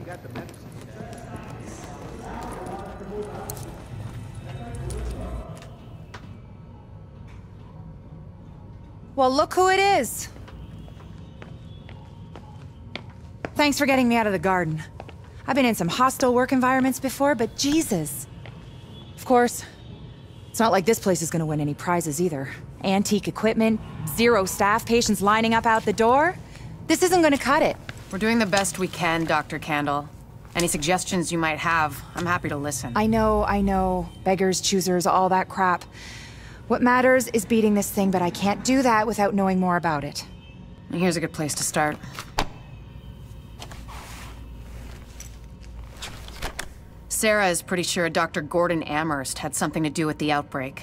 got the medicine. Well, look who it is. Thanks for getting me out of the garden. I've been in some hostile work environments before, but Jesus. Of course, it's not like this place is gonna win any prizes either. Antique equipment, 0 staff, patients lining up out the door. This isn't gonna cut it. We're doing the best we can, Dr. Candle. Any suggestions you might have, I'm happy to listen. I know. Beggars, choosers, all that crap. What matters is beating this thing, but I can't do that without knowing more about it. Here's a good place to start. Sarah is pretty sure Dr. Gordon Amherst had something to do with the outbreak.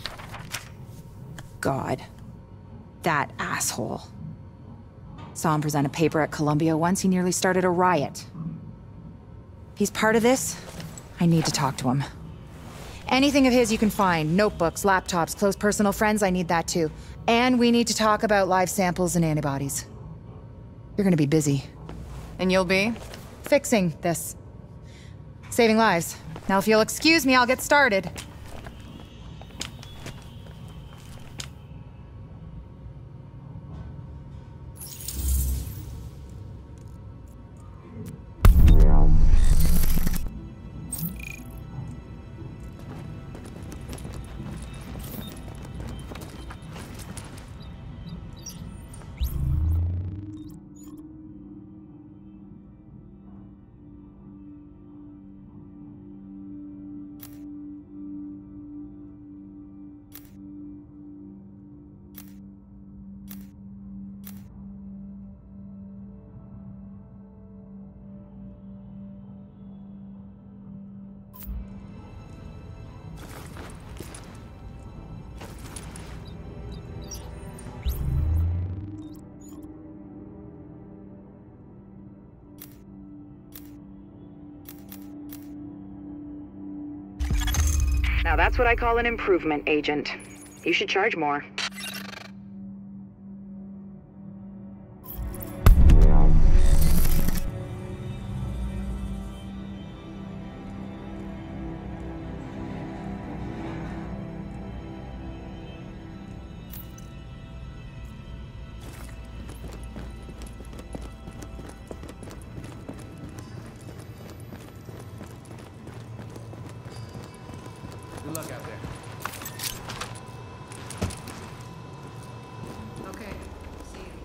God. That asshole. Saw him present a paper at Columbia once. He nearly started a riot. He's part of this. I need to talk to him. Anything of his you can find. Notebooks, laptops, close personal friends, I need that too. And we need to talk about live samples and antibodies. You're gonna be busy. And you'll be? Fixing this. Saving lives. Now if you'll excuse me, I'll get started. Now that's what I call an improvement, Agent. You should charge more. Good luck out there. Okay. See you.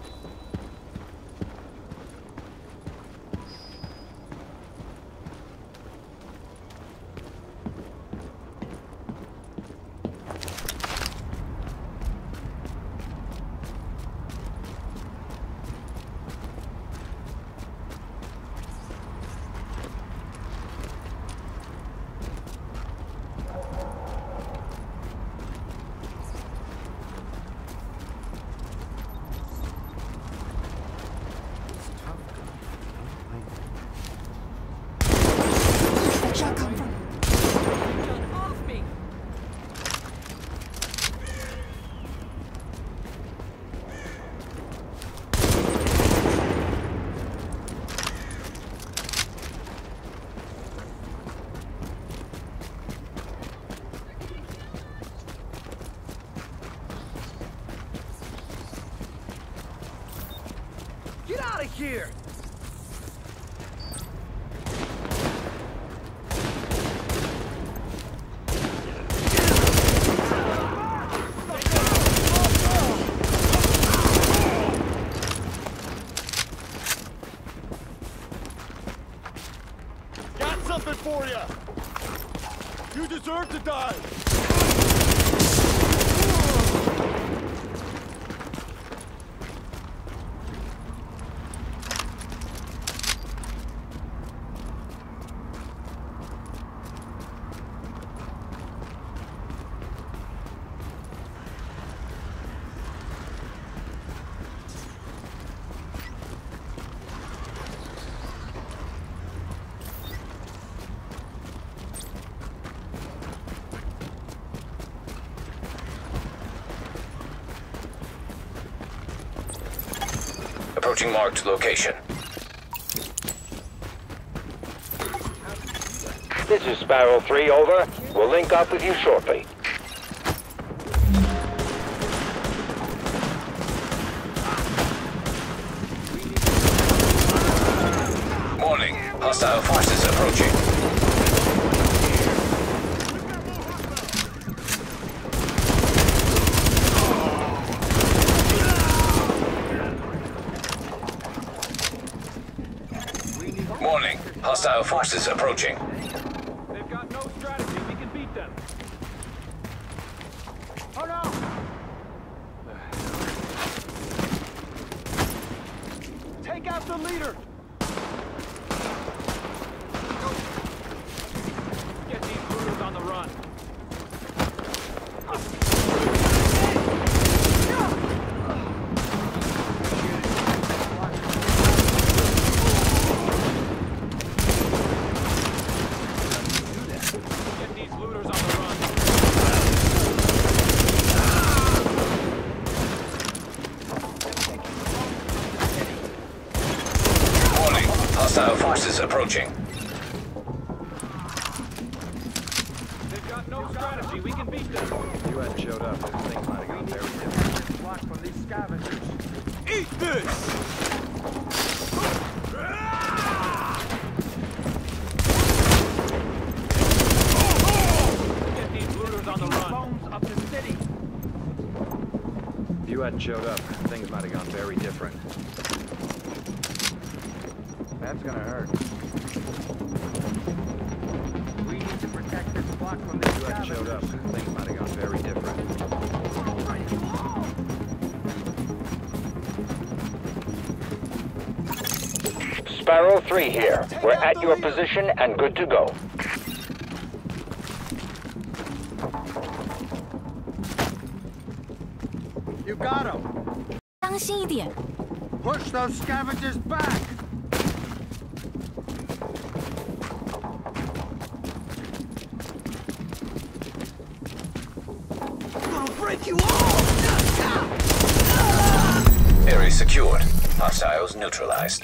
Get out of here! Got something for you! You deserve to die! Approaching marked location. This is Sparrow 3, over. We'll link up with you shortly. Warning. Hostile forces approaching. Warning. Hostile forces approaching. They've got no strategy. We can beat them. Oh no! Take out the leader! Get these looters on the run. Get these looters on the run. Warning. Hostile forces approaching. They've got no strategy. We can beat them. If you hadn't showed up, this thing might have gone very different. Block from these scavengers. Eat this! Get these looters on the run. Bones up the city. If you hadn't showed up, things might have gone very different. That's gonna hurt. We need to protect this block from these scavengers. If you hadn't showed up, things might have gone very different. Sparrow 3 here. We're at your position and good to go. You got him! 当心一点。 Push those scavengers back! Area secured. Hostiles neutralized.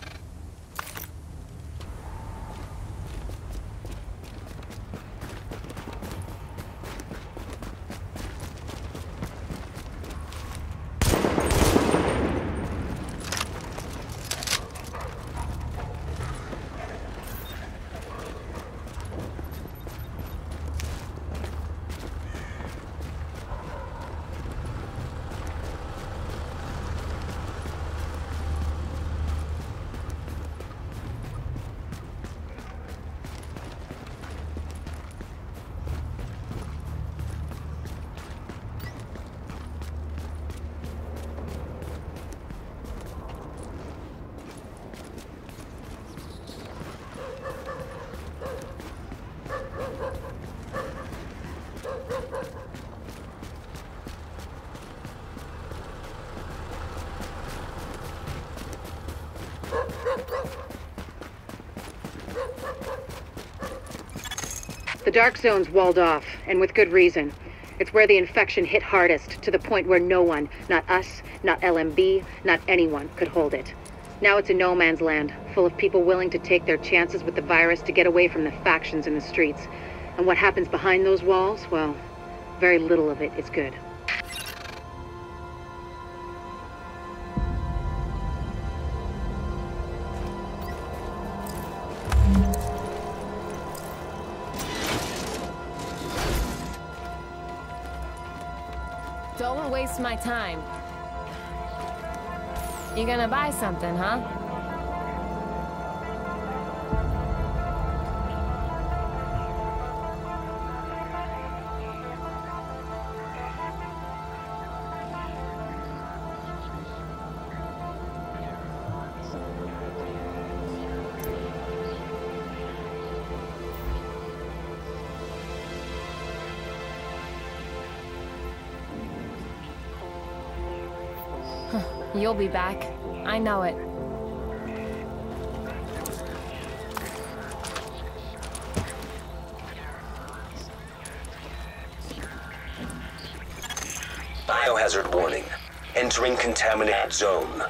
The Dark Zone's walled off, and with good reason. It's where the infection hit hardest, to the point where no one, not us, not LMB, not anyone, could hold it. Now it's a no man's land, full of people willing to take their chances with the virus to get away from the factions in the streets. And what happens behind those walls, well, very little of it is good. Don't waste my time. You gonna buy something, huh? You'll be back. I know it. Biohazard warning. Entering contaminated zone.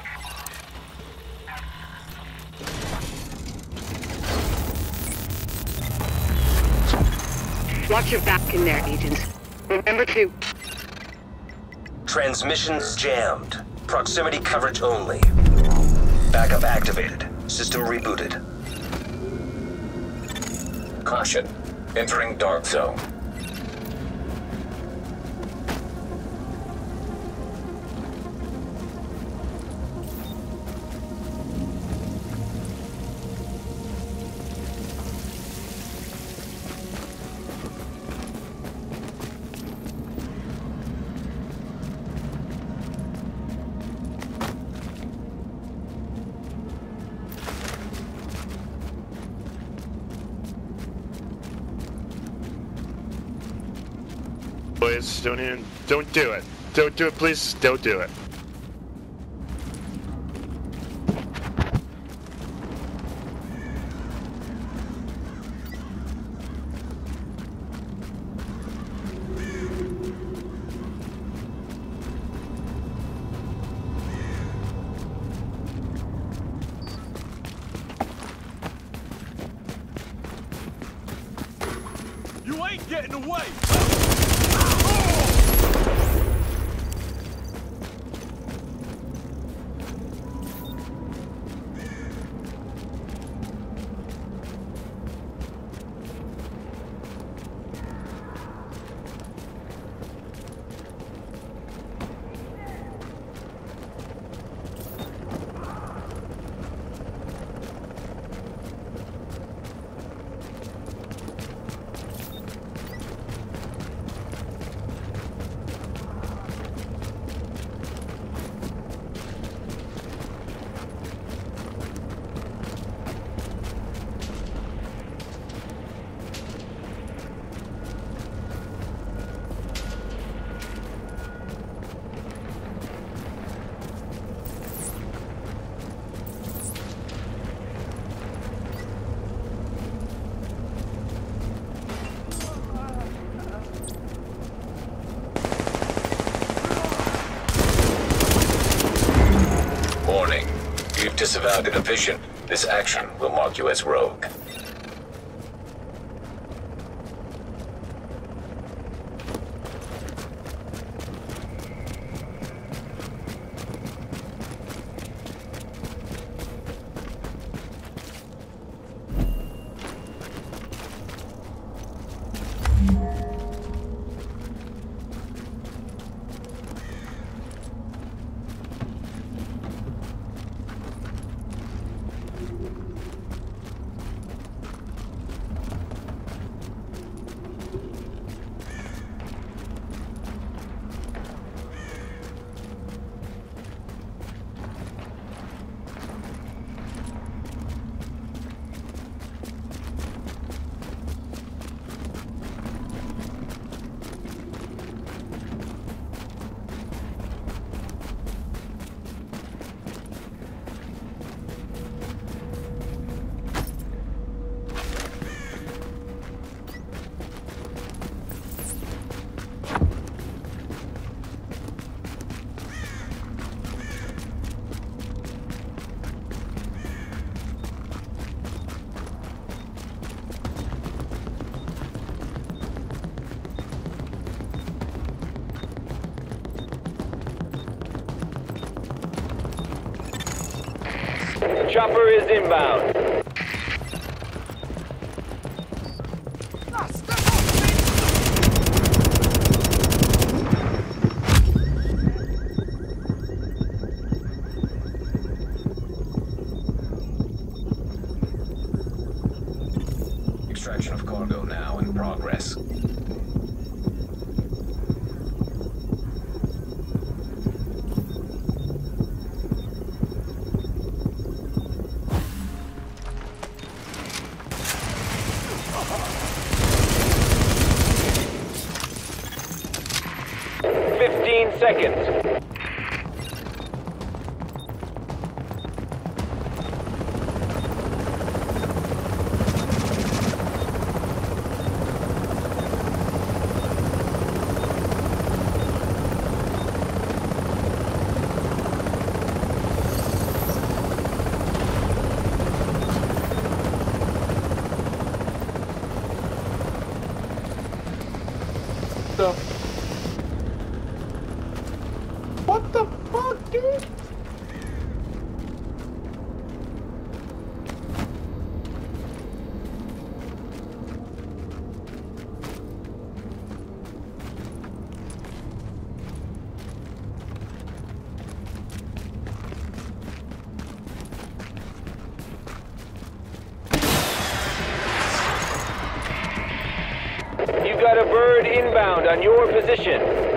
Watch your back in there, agents. Remember to... Transmissions jammed. Proximity coverage only. Backup activated. System rebooted. Caution. Entering dark zone. Boys, don't do it. Don't do it, please. Don't do it. You ain't getting away! Warning. You've disavowed a division. This action will mark you as rogue. Chopper is inbound. Extraction of cargo now in progress. Seconds. the... What the fuck, dude? You've got a bird inbound on your position.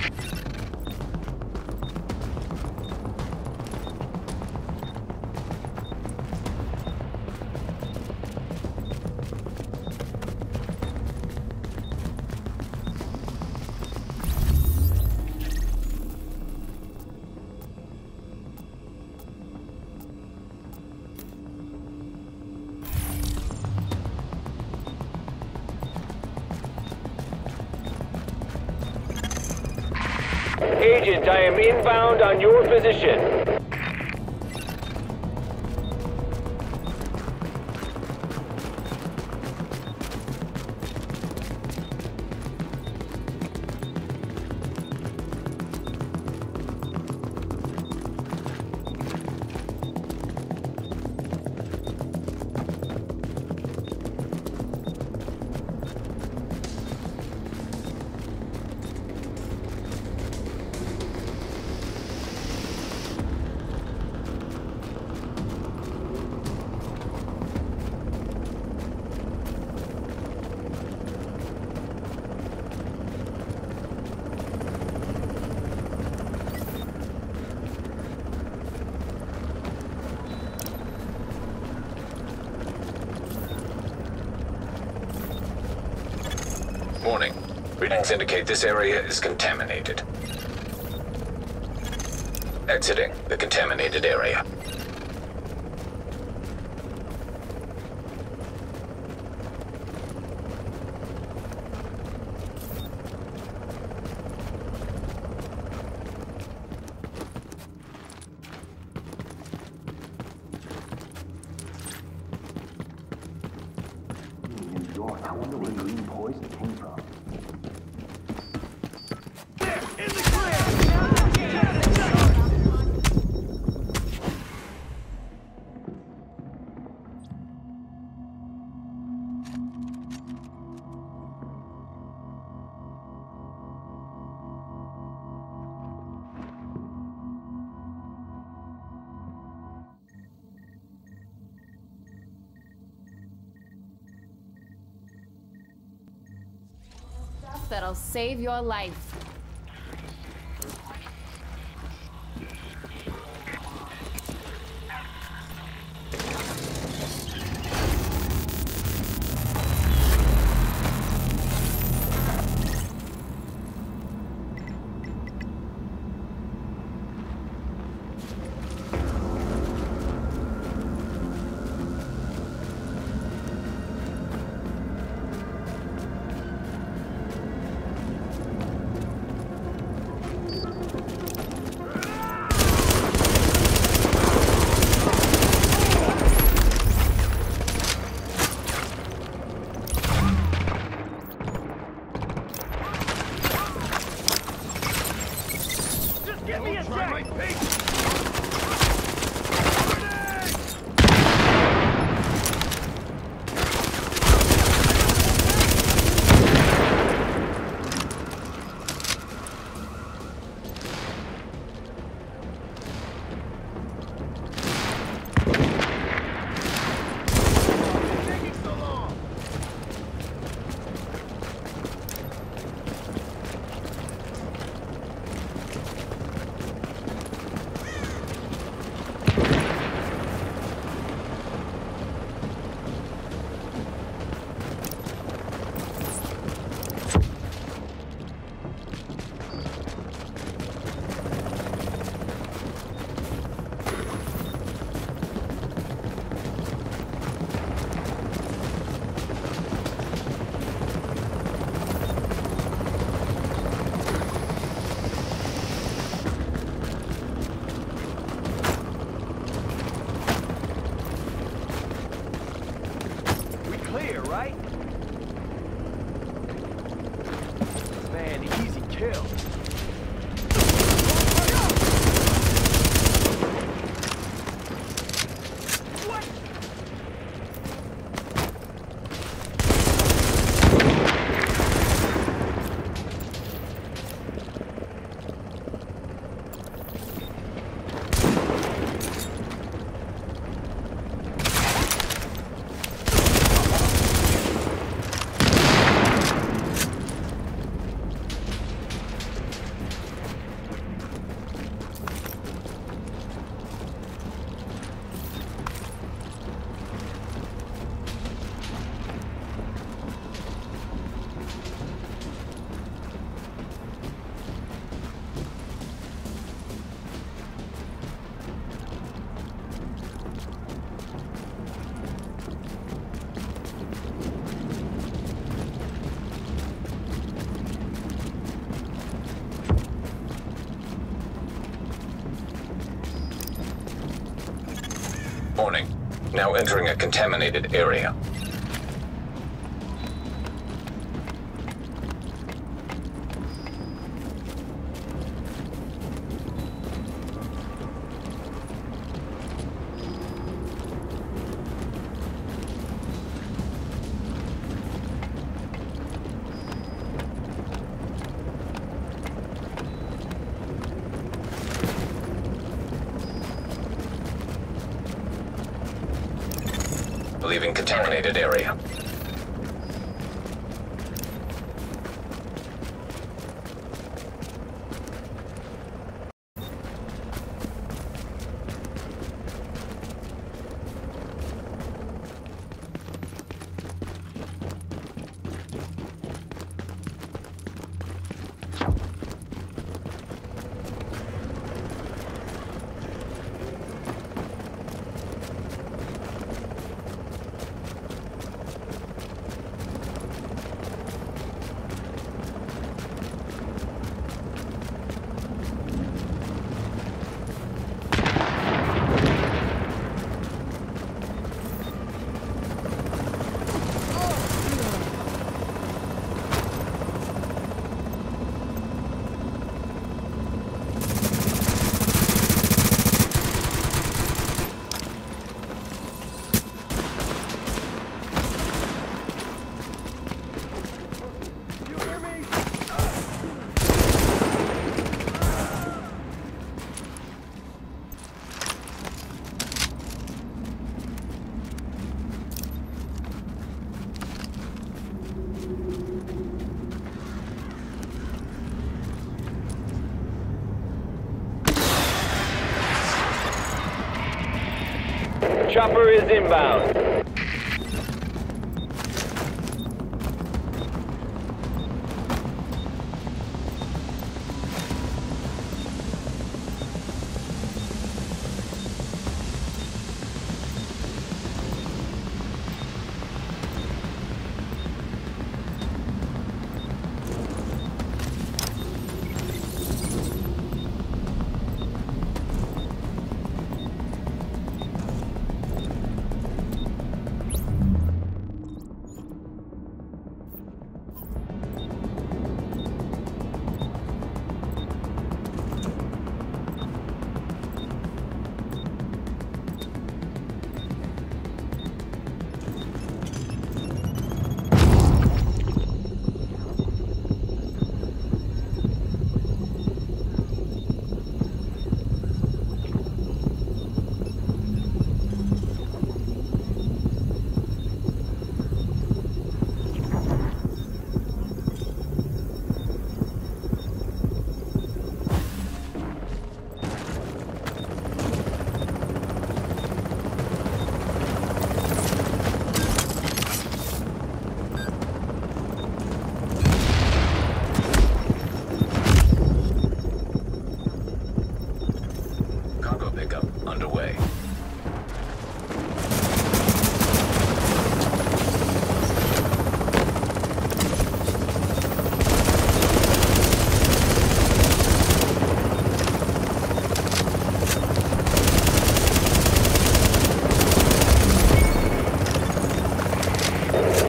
Agent, I am inbound on your position. Warning. Readings indicate this area is contaminated. Exiting the contaminated area. I wonder where green poison came from. That'll save your life. Warning. Now entering a contaminated area. Leaving contaminated area. Chopper is inbound.